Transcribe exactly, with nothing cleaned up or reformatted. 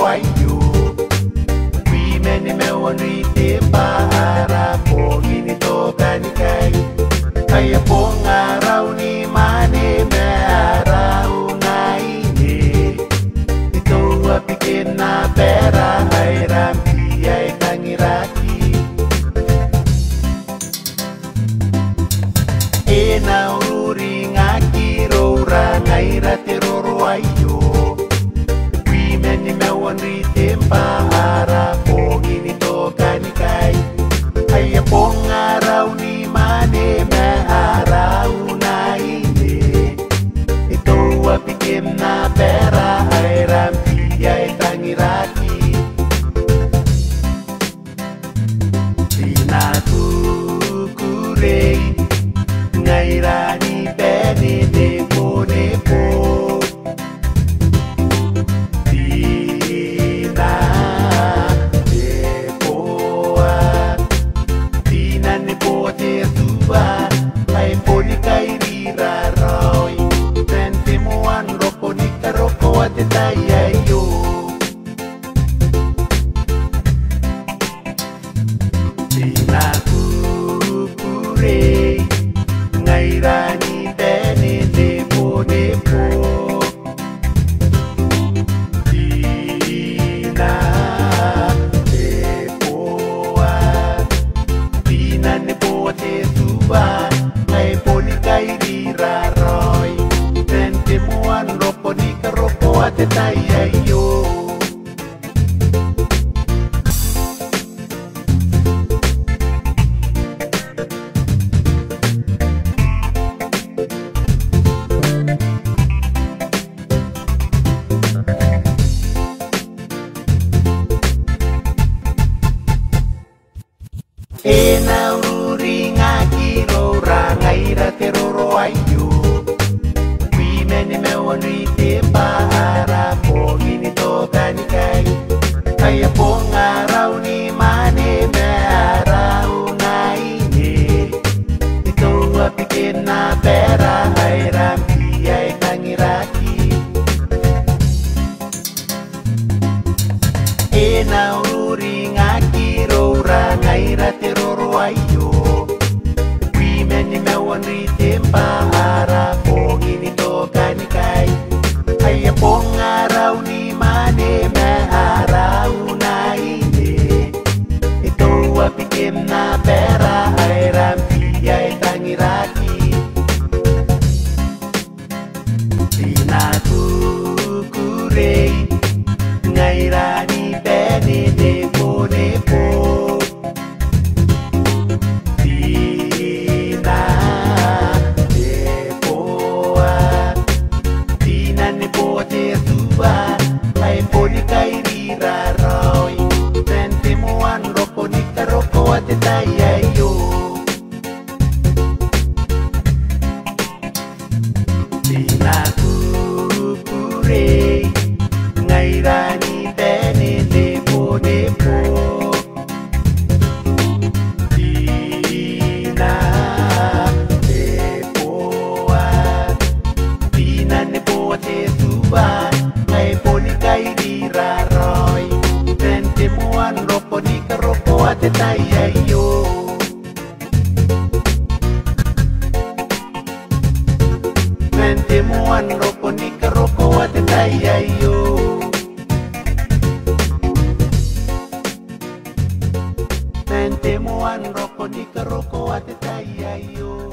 ayu Wimeni mewani te para Pogini tokani kai Kaya ponga rauni mane mera unaini Ito wapikin na pera ay rampi ay kangiraki Ena uri ngaki rora ngaira teroro ayo Wimeni mewani te para Pogini tokani kai Kaya ponga rauni mane mera unaini Ito wapikin na pera ay rampi ay kangiraki Sinakukurei ngairani peni nepo nepo Tina nepoa Tina nepo te suba Ay poni kairira roy Sentimuan roko ni karoko ate tayayo Sinakukurei ngairani peni nepo nepo Tina nepoa Tina nepo te suba Ay poni kairira roy Sentimuan roko ni karoko ate tayayo Ena uri ngaki rora ngaira teroro ayu Wimeni mewani te para Pogini tokani kai Kaya ponga rauni mane mera unaini Ito wapikin na pera ay rampi ay kangiraki Ena uri ngaki rora ngaira teroro ayo Wimeni mewani te para Pogini tokani kai Kaya ponga rauni mane mera unaini Ito wapikin na pera ay rampi ay kangiraki Sinakukurei ngairani peni nepo nepo Tina nepoa Tina nepo te suba Ay poni kairira roy Sentimuan roko ni karoko ate tayayo Sinakukurei ngairani peni nepo nepo Tina nepoa Tina nepo te suba Ay poni kairira roy Sentimuan roko ni karoko ate tayayo Sentimuan roko ni karoko ate tayayo Sentimuan roko ni karoko ate tayayo